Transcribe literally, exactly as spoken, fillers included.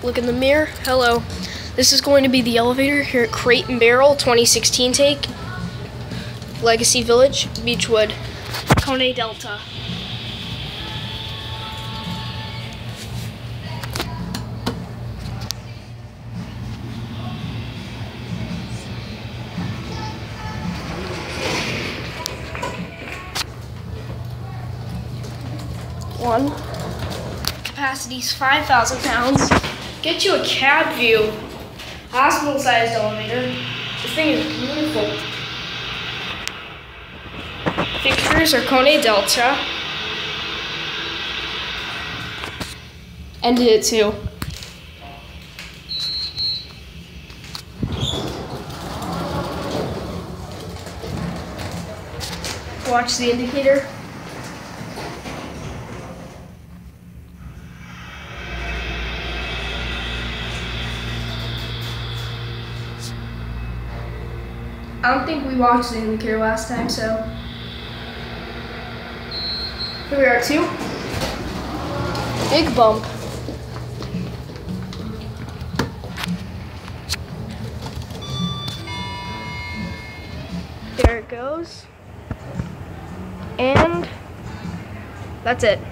look in the mirror. Hello. This is going to be the elevator here at Crate and Barrel twenty sixteen take. Legacy Village, Beachwood, KONE Delta. One. Capacity's five thousand pounds. Get you a cab view. Hospital-sized elevator. This thing is beautiful. Fixtures are KONE Delta. Ended it too. Watch the indicator. I don't think we watched the indicator last time, so here we are too. Big bump. There it goes. And that's it.